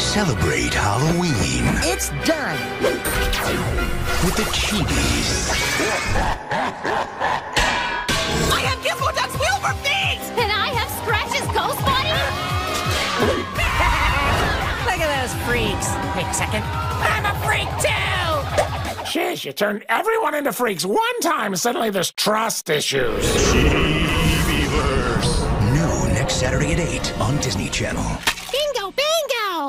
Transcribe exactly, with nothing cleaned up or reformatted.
Celebrate Halloween It's done. with the Chibis. I have Gizmo Duck's wheel for things! And I have Scratch's ghost body? Look at those freaks. Wait a second. I'm a freak too! Shish, you turned everyone into freaks one time and suddenly there's trust issues. New next Saturday at eight on Disney Channel.